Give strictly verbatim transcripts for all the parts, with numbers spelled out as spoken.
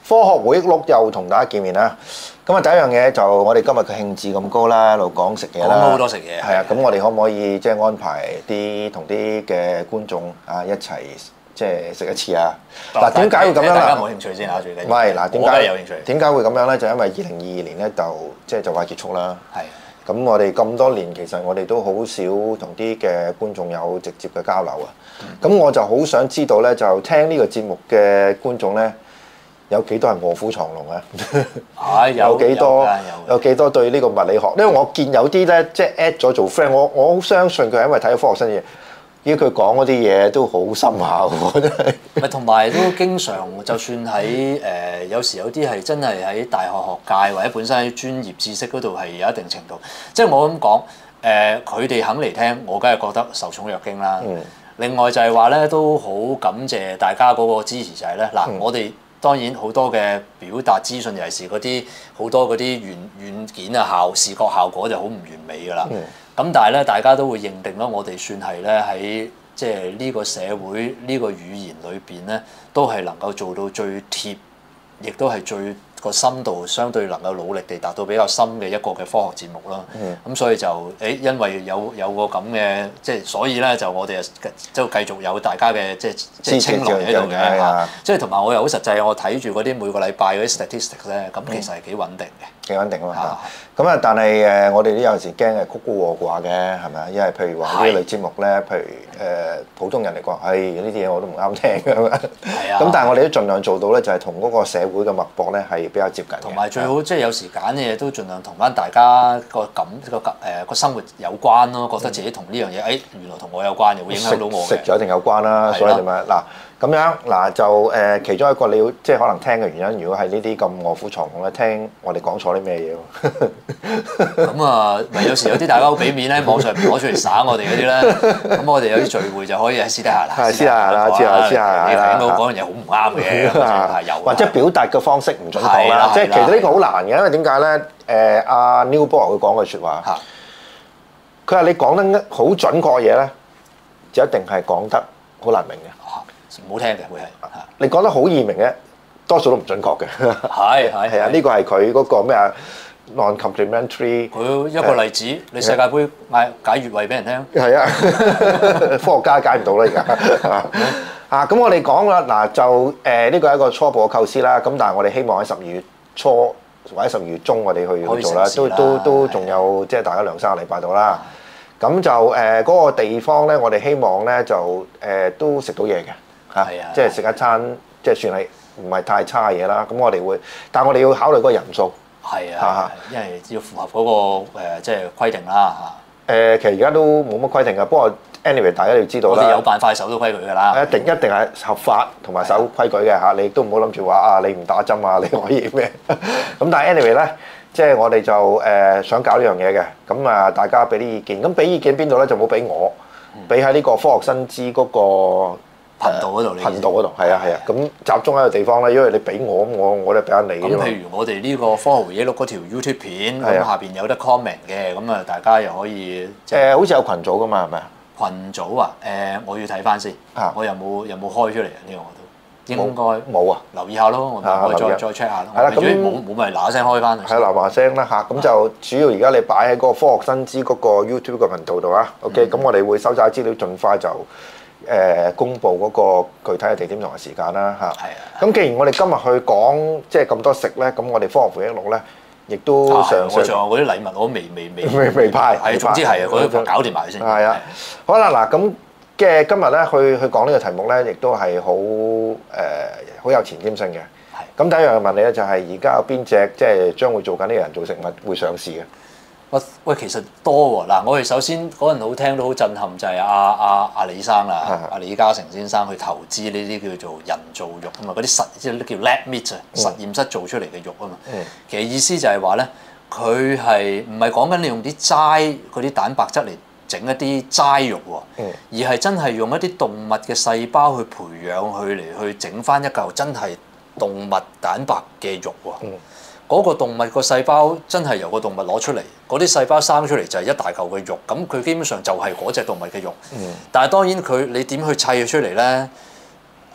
科學回憶錄又同大家見面啦。咁啊，第一樣嘢就我哋今日嘅興致咁高啦，一路講食嘢啦。 講好多食嘢。 係啊，咁我哋可唔可以即係安排啲同啲嘅觀眾啊一齊即係食一次啊？嗱，點解會咁樣啦？ 大家冇興趣先啊，最緊要。 唔係嗱，點解有興趣？ 點解會咁樣咧？就因為二零二二年咧就即係就快結束啦。 係。 咁我哋咁多年，其實我哋都好少同啲嘅觀眾有直接嘅交流啊。咁、嗯、我就好想知道咧，就聽呢個節目嘅觀眾咧，有幾多係臥虎藏龍啊？ 係有幾多？ 有幾多對呢個物理學？因為我見有啲咧，即係 at 咗做 friend，我我好相信佢係因為睇咗科學新嘢。依佢講嗰啲嘢都好深下喎，真係。 咪同埋都經常，就算喺誒、呃、有時有啲係真係喺大學學界或者本身喺專業知識嗰度係有一定程度。即係我咁講，誒佢哋肯嚟聽，我梗係覺得受寵若驚啦。嗯、另外就係話咧，都好感謝大家嗰個支持就係咧，嗱、嗯、我哋當然好多嘅表達資訊，尤其是嗰啲好多嗰啲軟軟件啊效視覺效果就好唔完美㗎啦。嗯咁但係咧，大家都會認定咯，我哋算係咧喺即係呢個社會呢個語言裏邊咧，都係能夠做到最貼，亦都係最個深度相對能夠努力地達到比較深嘅一個嘅科學節目啦。咁、嗯、所以就誒，因為有有個咁嘅即係，所以咧就我哋就繼續有大家嘅即係即係青睞喺度嘅嚇。即係同埋我又好實際，我睇住嗰啲每個禮拜嗰啲 statistics 咧，咁其實係幾穩定嘅。 幾穩定啊嘛嚇，咁啊但係誒我哋都有時驚係曲高和寡嘅係咪啊？因為譬如話呢類節目咧，譬如誒、呃、普通人嚟講，係呢啲嘢我都唔啱聽嘅咁。係啊。咁但係我哋都盡量做到咧，就係同嗰個社會嘅脈搏咧係比較接近嘅。同埋最好即係有時揀嘅嘢都盡量同翻大家個感個誒個生活有關咯，覺得自己同呢樣嘢誒原來同我有關，又會影響到我嘅。 食咗一定有關啦，所以點啊嗱？咁樣嗱就誒、呃、其中一個你要即係可能聽嘅原因，如果係呢啲咁臥虎藏龍咧，聽我哋講錯啲咩嘢喎？咁啊，咪有時有啲大家好俾面咧，網上攞出嚟耍我哋嗰啲咧，咁我哋有啲聚會就可以喺私底下啦， 私底下啦，私下私下你睇到講樣嘢好唔啱嘅，有或者表達嘅方式唔準確啦，即係其實呢個好難嘅，因為點解咧？誒阿 Neil Bohr 佢講句説話，佢話你講得好準確嘅嘢咧，就一定係講得好難明嘅。 唔好聽嘅會係， 你講得好易明嘅，多數都唔準確嘅。 係係係啊， 呢個係佢嗰個咩啊 non-complementary。 佢一個例子，你世界盃嗌解穴位俾人聽。 係啊，科學家解唔到啦而家。啊，咁我哋講啦，嗱就誒呢個係一個初步嘅構思啦。咁但係我哋希望喺十二月初或者十二月中我哋去去做啦，都都都仲有即係大概兩三個禮拜到啦。咁就誒嗰個地方咧，我哋希望咧就誒都食到嘢嘅。嚇，即係食一餐，即係算係唔係太差嘅嘢啦。咁我哋會，但係我哋要考慮嗰個人數。 係啊，因為要符合嗰個誒即係規定啦嚇。 誒，其實而家都冇乜規定嘅，不過 anyway 大家都要知道啦。 我哋有辦法守到規矩㗎啦。 一定一定係合法同埋守規矩嘅嚇，你都唔好諗住話啊，你唔打針啊，你可以咩？咁但係 anyway 咧，即係我哋就誒想搞呢樣嘢嘅。咁啊，大家俾啲意見。咁俾意見邊度咧？就冇俾我，俾喺呢個科學新知嗰個頻道嗰度， 頻道嗰度係啊係啊，咁集中喺個地方咧，因為你俾我咁，我我咧俾下你。 咁譬如我哋呢個科學回憶錄嗰條 YouTube 片，咁下邊有得 comment 嘅，咁啊大家又可以誒，好似有群組噶嘛，係咪啊？ 群組啊，誒，我要睇翻先，我有冇有冇開出嚟啊？呢個我都應該冇啊， 留意下咯，我咪再再 check 下咯。係啦，咁冇冇咪嗱嗱聲開翻。 係嗱嗱聲啦嚇，咁就主要而家你擺喺嗰個科學新知嗰個 YouTube 個頻道度啊。OK，咁我哋會收集資料，盡快就。誒公佈嗰個具體嘅地點同埋時間啦嚇。係啊。咁既然我哋今日去講即係咁多食咧，咁我哋科學回憶錄咧，亦都上我仲有嗰啲禮物我都未未未未未派。 係，總之係啊，嗰啲搞掂埋先。 係啊。好啦，嗱咁嘅今日咧去去講呢個題目咧，亦都係好誒好有前瞻性嘅。係。咁第一樣問你咧，就係而家有邊隻即係將會做緊呢個人造食物會上市嘅？ 喂，其實多喎。嗱，我哋首先嗰陣好聽到好震撼，就係阿阿阿李生啦，阿李嘉誠先生去投資呢啲叫做人造肉啊嘛，嗰啲實即係叫 lab meat 啊，實驗室做出嚟嘅肉啊嘛。嗯、其實意思就係話咧，佢係唔係講緊你用啲齋嗰啲蛋白質嚟整一啲齋肉喎，嗯、而係真係用一啲動物嘅細胞去培養佢嚟去整翻一嚿真係動物蛋白嘅肉喎。嗯嗰個動物個細胞真係由個動物攞出嚟，嗰啲細胞生出嚟就係一大嚿嘅肉，咁佢基本上就係嗰隻動物嘅肉。嗯、但係當然佢你點去砌佢出嚟咧？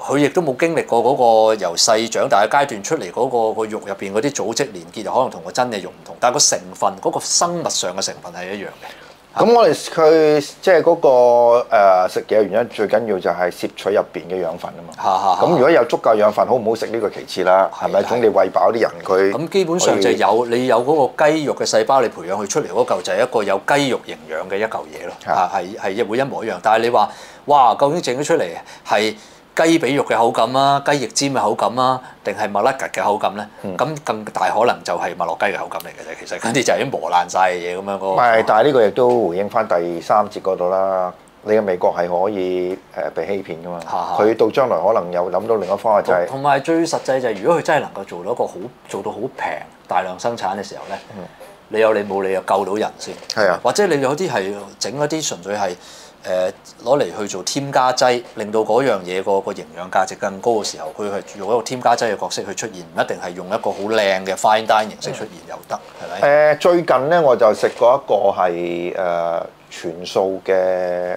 佢亦都冇經歷過嗰個由細長大嘅階段出嚟嗰個個肉入邊嗰啲組織連結，可能同個真嘅肉唔同，但係個成分嗰、嗰個生物上嘅成分係一樣嘅。 咁我哋佢即係嗰個誒食嘢嘅原因，最緊要就係攝取入邊嘅養分啊嘛。咁如果有足夠養分，好唔好食呢個其次啦，係咪？總你餵飽啲人佢。咁基本上就有你有嗰個雞肉嘅細胞，你培養佢出嚟嗰嚿就係一個有雞肉營養嘅一嚿嘢咯。啊，係係會一模一樣。但係你話哇，究竟整咗出嚟係雞髀肉嘅口感啊，雞翼尖嘅口感啊，定係麥甩吉嘅口感咧？咁、嗯、更大可能就係麥樂雞嘅口感嚟嘅啫。其實嗰啲就係啲磨爛晒嘅嘢咁樣嗰。唔係， 但係呢個亦都回應翻第三節嗰度啦。你嘅味覺係可以誒被欺騙噶嘛？佢哈到將來可能又諗到另一個方法就係、是。 同埋最實際就係，如果佢真係能夠做到一個好做到好平大量生產嘅時候咧，嗯、你有你冇你又救到人先。係啊。或者你有啲係整一啲純粹係。誒攞嚟去做添加劑，令到嗰樣嘢個個營養價值更高嘅時候，佢係用一個添加劑嘅角色去出現，唔一定係用一個好靚嘅 fine dine 形式出現又得，係咪？誒、 呃、最近咧我就食過一個係誒、呃、全素嘅誒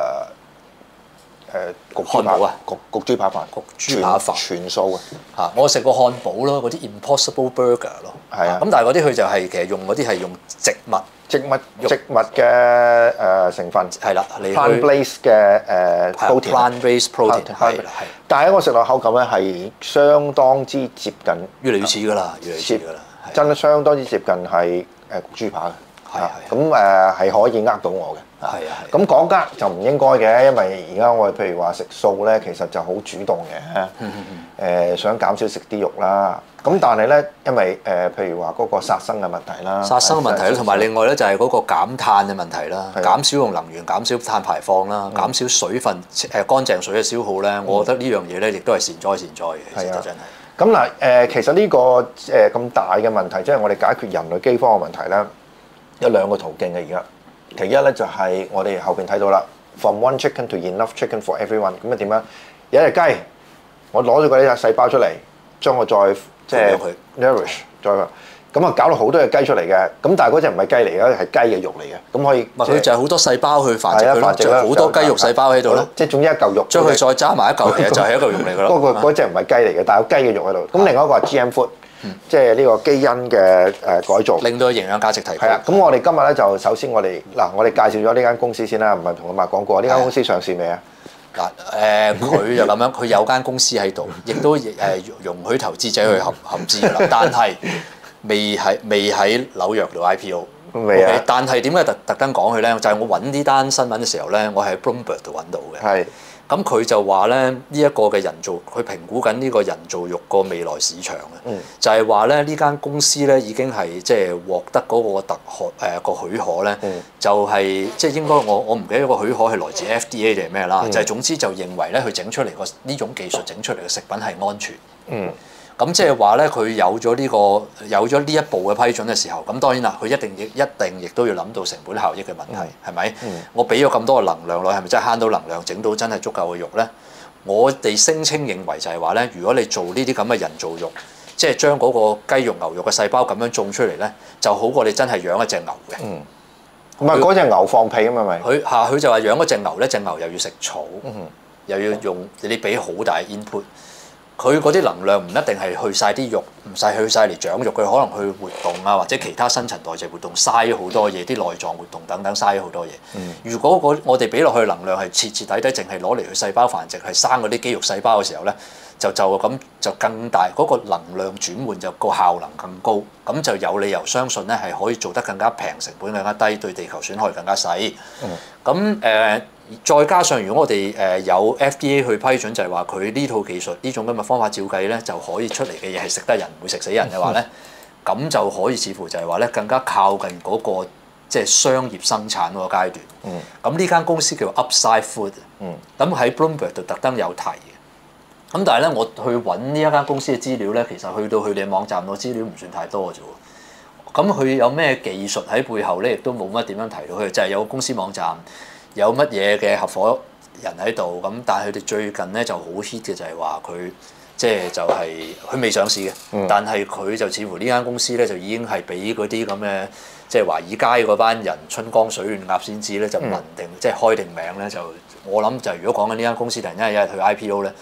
誒焗豬扒啊，焗焗豬扒飯， 焗豬扒飯全素嘅嚇。我食過漢堡咯，嗰啲 Impossible Burger 咯，係啊。咁但係嗰啲佢就係、是、其實用嗰啲係用植物。 植物植物嘅誒成分係啦 ，plant-based 嘅誒 protein， plant-based protein 係係。 但係我食落口感咧係相當之接近， 越嚟越似㗎啦，越嚟越似㗎啦， 真係相當之接近係誒焗豬扒嘅。 係係。 咁誒係可以呃到我嘅。係啊係。咁講呃就唔應該嘅，因為而家我哋譬如話食素咧，其實就好主動嘅。嗯嗯嗯。誒想減少食啲肉啦。咁但係咧，因為誒、呃，譬如話嗰個殺生嘅問題啦， 殺生嘅問題啦，同埋另外咧就係嗰個減碳嘅問題啦，的減少用能源、減少碳排放啦，嗯、減少水分誒乾淨水嘅消耗咧，嗯、我覺得呢樣嘢咧亦都係善哉善哉嘅，其實真係。 咁嗱誒，其實呢、呢個誒咁、呃、大嘅問題，即係我哋解決人類饑荒嘅問題咧，有兩個途徑嘅而家。其一咧就係我哋後邊睇到啦 ，from one chicken to enough chicken for everyone。咁啊點樣？有一隻雞，我攞咗嗰啲細胞出嚟，將我再即係 nourish 再咁啊，搞到好多隻雞出嚟嘅。咁但係嗰隻唔係雞嚟嘅，係雞嘅肉嚟嘅。咁可以佢就係好多細胞去繁殖佢咯，就好多雞肉細胞喺度咯。 即係總之一嚿肉， 將佢再揸埋一嚿，其實就係一嚿肉嚟㗎咯。 嗰個嗰隻唔係雞嚟嘅，但係有雞嘅肉喺度。咁另外一個係 G M food，即係呢個基因嘅誒改造， 令到營養價值提高。 係啊，咁我哋今日咧就首先我哋嗱，我哋介紹咗呢間公司先啦，唔係同佢賣廣告啊。呢間公司上市未啊？ 嗱誒，佢就咁樣，佢有間公司喺度，亦都誒容許投資者去合合資㗎啦。但係未喺未喺紐約度 I P O。未啊！但係點解特特登講佢咧？就係我揾呢單新聞嘅時候咧，我係喺 Bloomberg 度揾到嘅。係。咁佢就話咧，呢一個嘅人造，佢評估緊呢個人造肉個未來市場啊。嗯。就係話咧，呢間公司咧已經係即係獲得嗰個特許誒個許可咧，就係即係應該我我唔記得個許可係來自 F D A 定係咩啦？就係總之就認為咧，佢整出嚟個呢種技術整出嚟嘅食品係安全。嗯。咁即係話咧，佢有咗呢個有咗呢一步嘅批准嘅時候，咁當然啦，佢一定亦一定亦都要諗到成本效益嘅問題，係咪？我俾咗咁多嘅能量落，係咪真係慳到能量，整到真係足夠嘅肉咧？我哋聲稱認為就係話咧，如果你做呢啲咁嘅人造肉，即係將嗰個雞肉、牛肉嘅細胞咁樣種出嚟咧，就好過你真係養一隻牛嘅。嗯，唔係嗰隻牛放屁啊嘛咪？佢嚇佢就話養一隻牛咧，隻牛又要食草，又要用你俾好大 input。佢嗰啲能量唔一定係去晒啲肉，唔使去晒嚟長肉，佢可能去活動啊，或者其他新陳代謝活動，嘥好多嘢，啲內臟活動等等嘥好多嘢。嗯、如果我哋俾落去能量係徹徹底底，淨係攞嚟去細胞繁殖，係生嗰啲肌肉細胞嘅時候咧，就就咁就更大嗰、嗰個能量轉換就個效能更高，咁就有理由相信咧係可以做得更加平，成本更加低，對地球損害更加細。咁誒、嗯。呃再加上，如果我哋誒有 F D A 去批准，就係話佢呢套技術呢種咁嘅方法照計咧，就可以出嚟嘅嘢係食得人，唔會食死人嘅話咧，咁、嗯、就可以似乎就係話咧更加靠近嗰、嗰個即係商業生產嗰個階段。咁呢間公司叫 Upside Food。咁喺 Bloomberg 度特登有提嘅。咁但係咧，我去揾呢一間公司嘅資料咧，其實去到佢哋網站個資料唔算太多嘅啫喎。咁佢有咩技術喺背後咧，亦都冇乜點樣提到佢，就係、是、有個公司網站。有乜嘢嘅合夥人喺度咁，但係佢哋最近咧就好 hit 嘅就係話佢即係就係佢未上市嘅，嗯、但係佢就似乎呢間公司咧就已經係俾嗰啲咁嘅即係華爾街嗰班人春江水暖鴨先知咧就問定、嗯、即係開定名咧就我諗就如果講緊呢間公司突然間一日去 I P O 咧，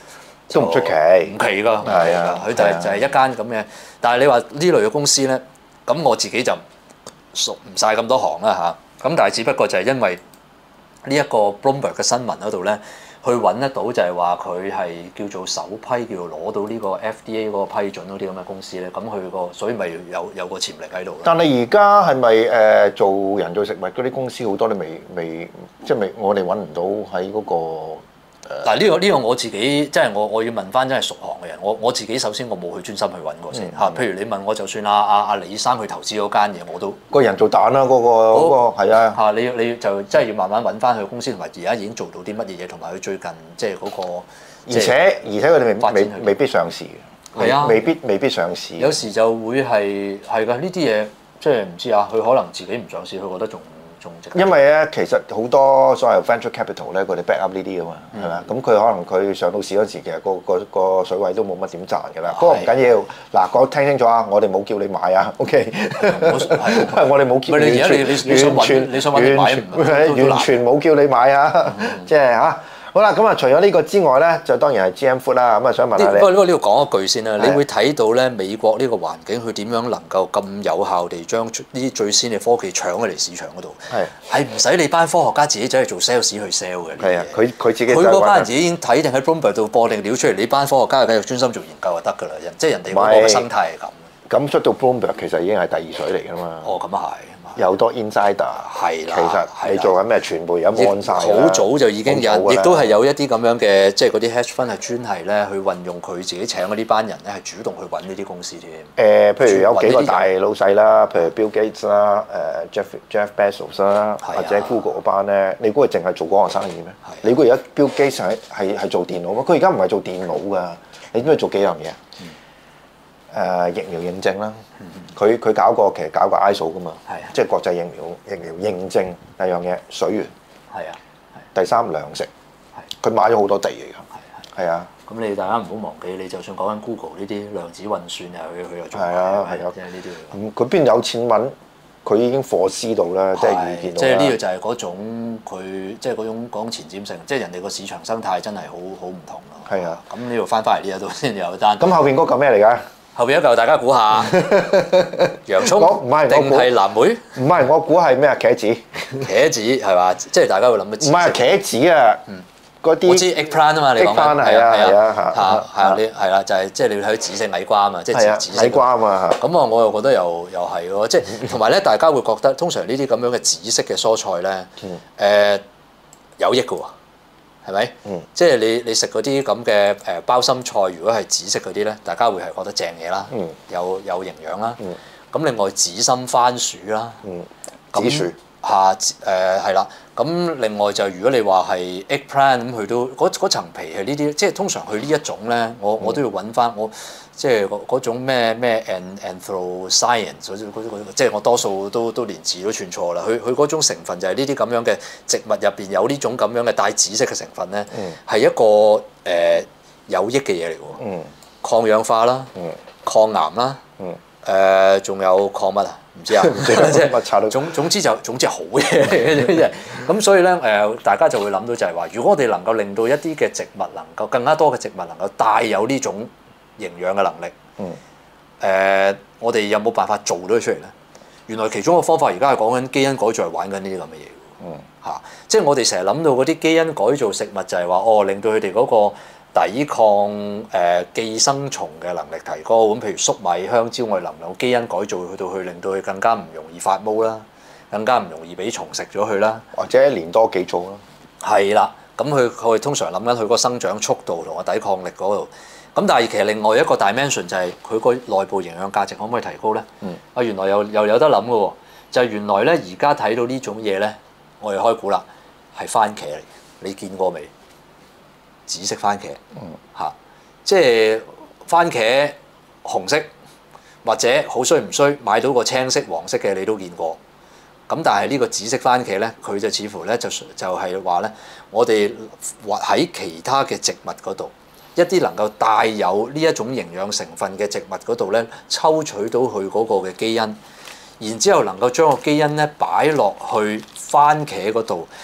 都唔出奇， 唔奇㗎， 係啊， 佢就係就係一間咁嘅。但係你話呢類嘅公司咧，咁我自己就熟唔晒咁多行啦嚇。咁但係只不過就係因為呢一個 Bloomberg 嘅新聞嗰度咧。去揾得到就係話佢係叫做首批叫做攞到呢個 F D A 嗰個批准嗰啲咁嘅公司咧，咁佢個所以咪有有個潛力喺度。 但係而家係咪誒做人造食物嗰啲公司好多都未未即係未我哋揾唔到喺嗰個嗱呢個呢個我自己即係我我要問翻真係熟行嘅人，我我自己首先我冇去專心去揾過先嚇。譬如你問我，就算阿阿阿李生去投資嗰間嘢，我都個人造蛋啦，嗰個嗰個係啊嚇，你你就真係要慢慢揾翻佢公司，同埋而家已經做到啲乜嘢嘢，同埋佢最近即係嗰個， 而且而且佢哋未未未必上市嘅， 係啊， 未必未必上市。 有時就會係係㗎，呢啲嘢即係唔知啊，佢可能自己唔上市，佢覺得仲。 因為咧，其實好多所謂 venture capital 咧，佢哋 back up 呢啲噶嘛，係咪啊？咁佢可能佢上到市嗰時，其實個個個水位都冇乜點賺㗎啦。不過唔緊要，嗱，講聽清楚啊，我哋冇叫你買啊 ，OK？我哋冇叫你完全完全完全冇叫你買啊，即係嚇。好啦，咁啊，除咗呢個之外咧，就當然係 G M Food 啦。咁啊，想問下你。 不過呢個呢個講一句先啦，你會睇到咧美國呢個環境，佢點樣能夠咁有效地將呢啲最先嘅科技搶咗嚟市場嗰度？係係唔使你班科學家自己走去做 sales 去 sell 嘅。 係啊，佢佢自己。 佢嗰班人自己已經睇定喺 Bloomberg 度播定料出嚟，你班科學家就繼續專心做研究就得㗎啦。人即係人哋嗰個生態係咁。 咁出到 Bloomberg 其實已經係第二水嚟㗎嘛。 哦，咁啊係。 有多 insider 係啦， 其實你做緊咩傳媒有冇安晒？ 好早就已經有，亦都係有一啲咁樣嘅，即係嗰啲 hedge fund 係專係咧去運用佢自己請嗰啲班人咧，係主動去揾呢啲公司添。 誒，譬如有幾個大老細啦，譬如 Bill Gates 啦、誒 Jeff Jeff Bezos 啦，或者 Google 嗰班咧，你估佢淨係做嗰行生意咩？你估而家 Bill Gates 係係係做電腦咩？佢而家唔係做電腦㗎，你知唔知做幾樣嘢？誒疫苗認證啦，佢佢搞過其實搞過 I S O 噶嘛，即係國際疫苗疫苗認證第二樣嘢水源， 係啊， 第三糧食，佢買咗好多地嚟㗎，係啊。 咁你大家唔好忘記，你就算講緊 Google 呢啲量子運算啊，佢佢又做， 係啊係啊， 即係呢啲。 咁佢邊有錢揾？佢已經貨師到啦，即係預見到啦。 即係呢個就係嗰種佢即係嗰種講前瞻性，即係人哋個市場生態真係好好唔同咯。 係啊， 咁呢度翻返嚟呢一度先有單。 咁後邊嗰嚿咩嚟㗎？ 後邊一嚿大家估下，洋葱唔係定係藍莓？ 唔係，我估係咩啊？茄子， 茄子係嘛？即係大家會諗乜？ 唔係茄子啊，嗰啲我知 eggplant 啊嘛，你講緊係啊係啊嚇嚇係啊，你係啦，就係即係你睇紫色矮瓜啊嘛，即係紫色矮瓜啊嘛。 咁啊，我又覺得又又係喎，即係同埋咧，大家會覺得通常呢啲咁樣嘅紫色嘅蔬菜咧，誒有益嘅喎。係咪？嗯、即係你你食嗰啲咁嘅誒包心菜，如果係紫色嗰啲咧，大家會係覺得正嘢啦，嗯、有有營養啦。咁、嗯、另外紫心番薯啦， 嗯、紫薯嚇誒係啦。咁、呃、另外就如果你話係 eggplant 咁，佢都嗰嗰層皮係呢啲，即係通常佢呢一種咧，我我都要揾翻我。即係嗰種咩咩 anthocyanin 嗰啲嗰啲即係我多數都都連字都串錯啦。佢佢嗰種成分就係呢啲咁樣嘅植物入邊有呢種咁樣嘅帶紫色嘅成分咧，係、嗯、一個誒、呃、有益嘅嘢嚟㗎喎。嗯、抗氧化啦，嗯、抗癌啦，誒仲、嗯呃、有抗乜啊？唔知啊，即係總總之就總之係好嘢嚟嘅啫。咁所以咧誒、呃，大家就會諗到就係話，如果我哋能夠令到一啲嘅植物能夠更加多嘅植物能夠帶有呢種營養嘅能力，誒、嗯呃，我哋有冇辦法做到佢出嚟咧？原來其中一個方法，而家係講緊基因改造，係玩緊呢啲咁嘅嘢。嗯，嚇、啊，即係我哋成日諗到嗰啲基因改造食物，就係話哦，令到佢哋嗰個抵抗誒、呃、寄生蟲嘅能力提高。咁譬如粟米、香蕉，我哋能唔能基因改造去到去令到佢更加唔容易發毛啦，更加唔容易俾蟲食咗佢啦， 或者連多幾組啦。 係啦，咁佢佢通常諗緊佢嗰個生長速度同個抵抗力嗰度。咁但係其實另外一個 dimension 就係佢個內部營養價值可唔可以提高咧？嗯、啊原來又又有得諗嘅喎，就係、是、原來咧而家睇到呢種嘢咧，我哋開估啦，係番茄嚟嘅，你見過未？紫色番茄，嚇、嗯啊，即係番茄紅色或者好衰唔衰買到個青色黃色嘅你都見過，咁但係呢個紫色番茄咧，佢就似乎咧就就係話咧，我哋或喺其他嘅植物嗰度。一啲能夠帶有呢一種營養成分嘅植物嗰度咧，抽取到佢嗰個嘅基因，然之後能夠將個基因咧擺落去番茄嗰度，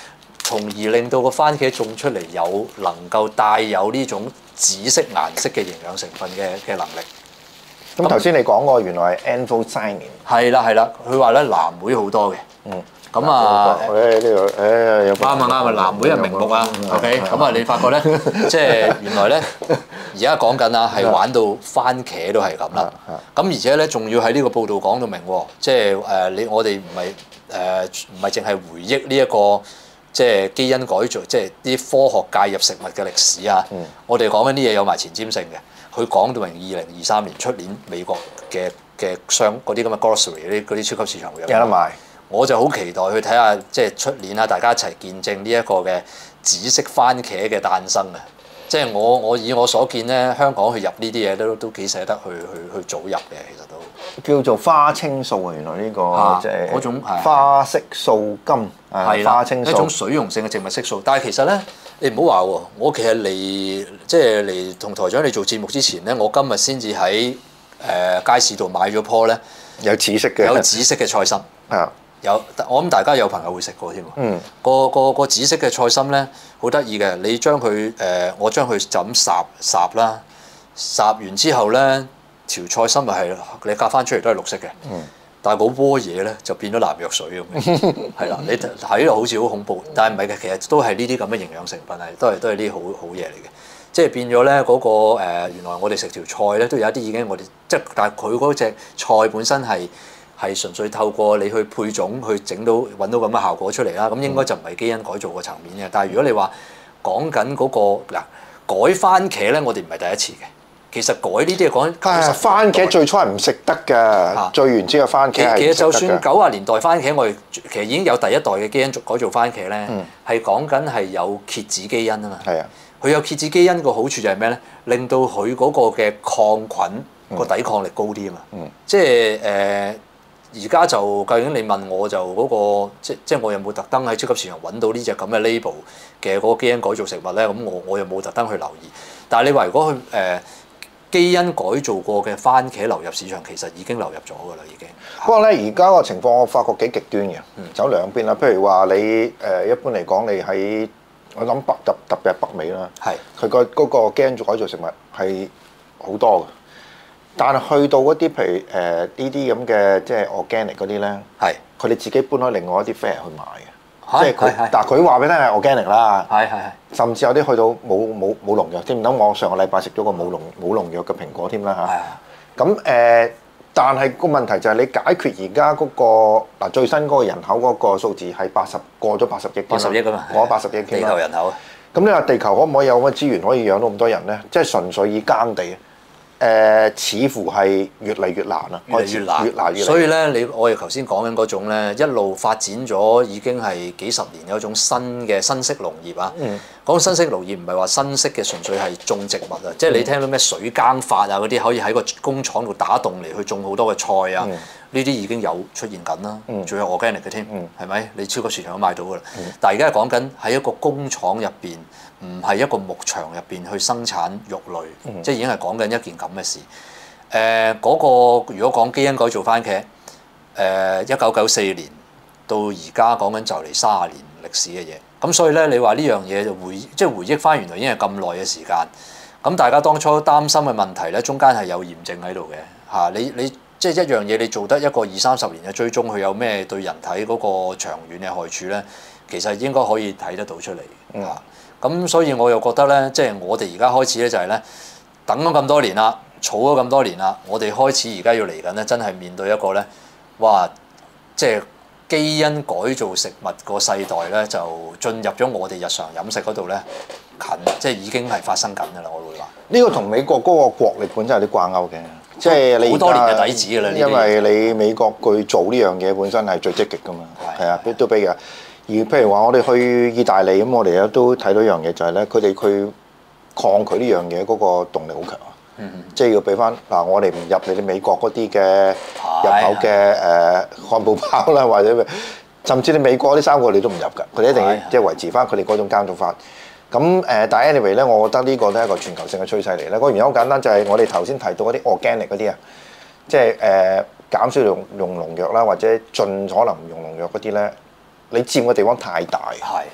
從而令到個番茄種出嚟有能夠帶有呢種紫色顏色嘅營養成分嘅嘅能力。 咁頭先你講過原來係 anthocyanin。 係啦係啦，佢話咧藍莓好多嘅。 嗯。 咁啊， 誒呢個誒有啱啊啱啊，藍莓係明目啊。OK，咁啊你發覺咧，即係原來咧，而家講緊啊，係玩到番茄都係咁啦。咁而且咧，仲要喺呢個報道講到明喎，即係誒你我哋唔係誒唔係淨係回憶呢一個即係基因改造，即係啲科學介入食物嘅歷史啊。我哋講緊啲嘢有埋前瞻性嘅，佢講到明二零二三年出年美國嘅嘅商嗰啲咁嘅 grocery 嗰啲嗰啲超級市場會有得賣。我就好期待去睇下，即係出年啦，大家一齊見證呢一個嘅紫色番茄嘅誕生啊！即係我我以我所見咧，香港去入呢啲嘢都都幾捨得去去去早入嘅，其實都叫做花青素啊！原來呢個即係嗰種花色素金啊，花青素一種水溶性嘅植物色素。但係其實咧，你唔好話喎，我其實嚟即係嚟同台長你做節目之前咧，我今日先至喺誒街市度買咗棵咧有紫色嘅有紫色嘅菜心啊。 有，我諗大家有朋友會食過添喎。 嗯。 個個個紫色嘅菜心咧，好得意嘅。你將佢誒、呃，我將佢就咁烚烚啦，烚完之後咧，條菜心咪係你隔翻出嚟都係綠色嘅。嗯。但係嗰鍋嘢咧就變咗藍藥水咁嘅。係啦，你睇落好似好恐怖，但係唔係嘅，其實都係呢啲咁嘅營養成分係，都係都係啲好好嘢嚟嘅。即係變咗咧嗰個、呃、原來我哋食條菜咧都有一啲已經我哋即係，但係佢嗰隻菜本身係。係純粹透過你去配種去整到揾到咁嘅效果出嚟啦，咁應該就唔係基因改造個層面嘅。但係如果你話講緊嗰個嗱改番茄咧，我哋唔係第一次嘅。其實改呢啲嘢講， 係番茄最初係唔食得㗎，啊、最原始嘅番茄係。 其實就算九十年代番茄，我哋其實已經有第一代嘅基因改造番茄咧，係講緊係有蠍子基因啊嘛。係啊，佢有蠍子基因個好處就係咩咧？令到佢嗰個嘅抗菌個抵抗力高啲啊嘛。嗯、即係誒。呃而家就究竟你問我就嗰、那個即即我有冇特登喺超級市場揾到呢隻咁嘅 label 嘅嗰個基因改造食物咧？咁我我又冇特登去留意。但係你話如果佢誒、呃、基因改造過嘅番茄流入市場，其實已經流入咗㗎啦，已經。 不過咧，而家個情況我發覺幾極端嘅，嗯、走兩邊啦。譬如話你誒、呃、一般嚟講，你喺我諗北特特別係北美啦，係佢個嗰個基因改造食物係好多嘅。但係去到嗰啲譬如誒呢啲咁嘅即係 organic 嗰啲咧，係佢哋自己搬開另外一啲 fair 去買嘅，即係佢。但係佢話俾你聽係 organic 啦，係係係。甚至有啲去到冇冇冇農藥添，咁我上個禮拜食咗個冇農冇農藥嘅蘋果添啦嚇。咁誒，但係個問題就係你解決而家嗰個嗱最新嗰個人口嗰個數字係八十過咗八十億， 八十億啊嘛， 過咗八十億地球人口。 咁你話地球可唔可以有咁嘅資源可以養到咁多人咧？即係純粹以耕地。誒、呃，似乎係越嚟越難啦， 越嚟越難，越難越。所以咧，你我哋頭先講緊嗰種咧，一路發展咗已經係幾十年有一種新嘅新式農業啊。嗯。講新式農業唔係話新式嘅，純粹係種植物啊。即係你聽到咩水耕法啊嗰啲，可以喺個工廠度打洞嚟去種好多嘅菜啊。呢啲、嗯、已經有出現緊啦。嗯。仲有 organic 嘅添，係咪、嗯？你超級市場都買到㗎啦。嗯、但係而家係講緊喺一個工廠入邊。唔係一個牧場入邊去生產肉類，嗯、即係已經係講緊一件咁嘅事。誒、呃，嗰、那個如果講基因改造番茄，誒一九九四年到而家講緊就嚟三十年歷史嘅嘢。咁所以咧，你話呢樣嘢就回即係回憶翻，原來已經係咁耐嘅時間。咁大家當初擔心嘅問題咧，中間係有驗證喺度嘅嚇。你你即係一樣嘢，你做得一個二三十年嘅追蹤，佢有咩對人體嗰個長遠嘅害處咧？其實應該可以睇得到出嚟嚇。嗯咁所以我又覺得咧，即係我哋而家開始咧就係咧，等咗咁多年啦，儲咗咁多年啦，我哋開始而家要嚟緊咧，真係面對一個咧，哇！即係基因改造食物個世代咧，就進入咗我哋日常飲食嗰度咧，近即係已經係發生緊㗎啦。我會話呢個同美國嗰個國力本身有啲掛鈎嘅，即係你好多年嘅底子㗎啦。因為你美國佢做呢樣嘢本身係最積極㗎嘛，係啊，都比較。而譬如話，我哋去意大利咁，我哋咧都睇到一樣嘢，就係咧，佢哋佢抗拒呢樣嘢嗰個動力好強啊！嗯嗯，即係要俾翻嗱，我哋唔入你哋美國嗰啲嘅入口嘅誒漢堡包啦，或者甚至你美國啲生果你都唔入㗎，佢哋一定要即係維持翻佢哋嗰種耕種法。咁誒，但係 anyway 咧，我覺得呢個都係一個全球性嘅趨勢嚟咧。個原因好簡單，就係我哋頭先提到嗰啲 organic 嗰啲啊，即係誒減少用用農藥啦，或者盡可能唔用農藥嗰啲咧。你佔嘅地方太大，係係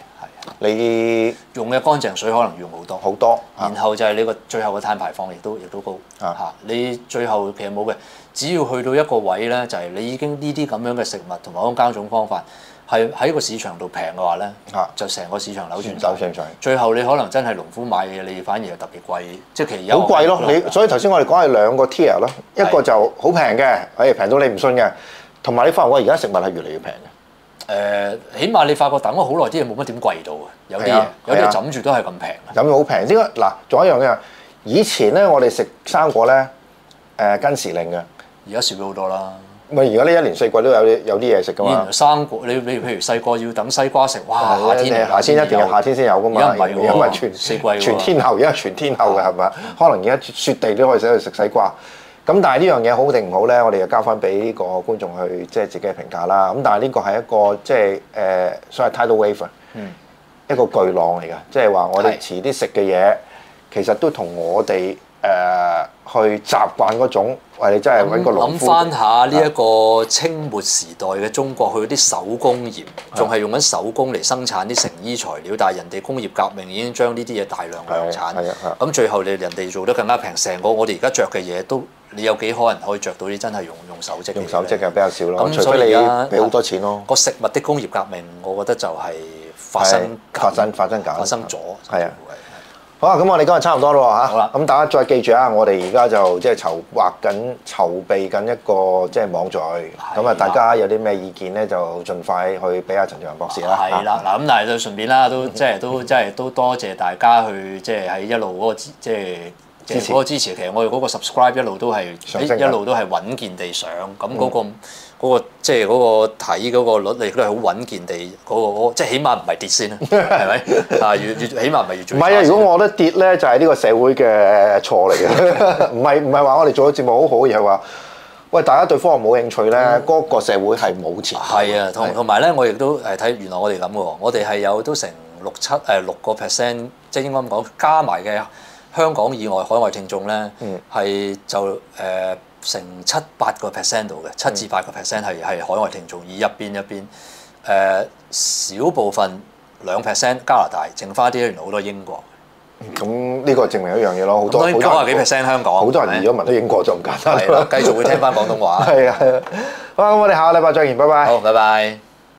你用嘅乾淨水可能用好多， 好多， 然後就係你個最後嘅碳排放亦都亦都高嚇、啊。你最後其實冇嘅，只要去到一個位咧，就係、是、你已經呢啲咁樣嘅食物同埋嗰種耕種方法係喺個市場度平嘅話咧，啊、就成個市場扭轉扭轉咗。最後你可能真係農夫買嘅嘢，你反而係特別貴，即係其實好貴咯。你所以頭先我哋講係兩個 tier 咯，一個就好平嘅，誒平到你唔信嘅，同埋你發覺我而家食物係越嚟越平嘅。 誒、呃，起碼你發覺等咗好耐，啲嘢冇乜點貴到嘅，有啲嘢，啊、有啲枕住都係咁平。 枕住好平，點解嗱？仲有一樣嘢，以前咧我哋食生果咧，誒、呃、跟時令嘅， 而家少咗好多啦。 咪而家呢一年四季都有啲有啲嘢食噶嘛。 生果你你譬如細個要等西瓜食，哇！夏天夏天一定係夏天先有噶嘛。 而家唔係喎， 因為全四季全天候，而家全天候嘅係咪？可能而家雪地都可以使去食西瓜。咁但係呢樣嘢好定唔好咧？我哋就交翻俾呢個觀眾去即係自己嘅評價啦。咁但係呢個係一個即係誒所謂 tidal wave，嗯，一個巨浪嚟㗎。即係話我哋遲啲食嘅嘢，其實都同我哋誒、呃、去習慣嗰種，喂你真係揾個農夫。諗翻下呢一個清末時代嘅中國，佢啲手工業仲係用緊手工嚟生產啲成衣材料，但係人哋工業革命已經將呢啲嘢大量量產。咁最後你人哋做得更加平，成個我哋而家着嘅嘢都。你有幾可能可以着到啲真係用用手織？ 用手織嘅比較少咯。 咁除非你俾好多錢咯。 個食物的工業革命，我覺得就係發生發生發生緊發生咗。 係啊。好啊，咁我哋今日差唔多咯嚇。 好啦。 咁大家再記住啊，我哋而家就即係籌劃緊、籌備緊一個即係網聚。咁啊，大家有啲咩意見咧，就盡快去俾阿陳志宏博士啦。 係啦，嗱咁但係就順便啦，都即係都即係都多謝大家去即係喺一路嗰個即係。即係嗰個支持，其實我哋嗰個 subscribe 一路都係一路都係穩健地上，咁嗰、嗰個嗰、嗯嗰個即係嗰個睇嗰個率，亦都係好穩健地嗰、嗰個，即係起碼唔係跌先啦，係咪？啊，越越起碼唔係越做。唔係啊！ 如果我覺得跌咧，就係呢個社會嘅錯嚟嘅，唔係唔係話我哋做嘅節目好好，而係話喂大家對科學冇興趣咧，嗰、嗯、個社會係冇前途。係啊，同同埋咧，我亦都誒睇原來我哋咁嘅喎，我哋係有都成六七誒六個 percent，即係應該咁講加埋嘅。香港以外海外聽眾咧，係、嗯、就誒、呃、成七八個 percent 度嘅，七至八個 percent 係係海外聽眾，而入邊入邊誒少部分兩 percent 加拿大，剩翻啲原來好多英國。 咁呢、嗯、個證明一樣嘢咯，好多九啊幾 percent 香港， 好多人移咗民都英國就唔簡單。 係啦，繼續會聽翻廣東話。 係啊係啊，好啊，咁我哋下個禮拜再見，拜拜。 好，拜拜。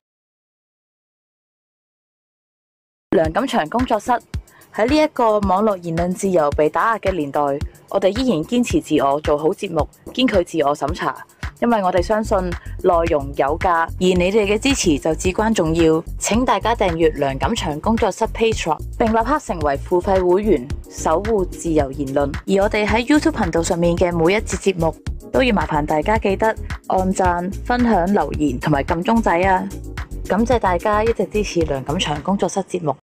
梁錦祥工作室。喺呢一個網絡言論自由被打壓嘅年代，我哋依然堅持自我，做好節目，堅拒自我審查，因為我哋相信內容有價，而你哋嘅支持就至關重要。請大家訂閱梁錦祥工作室 Patreon， 並立刻成為付費會員，守護自由言論。而我哋喺 YouTube 頻道上面嘅每一節節目，都要麻煩大家記得按讚、分享、留言同埋撳鐘仔啊！感謝大家一直支持梁錦祥工作室節目。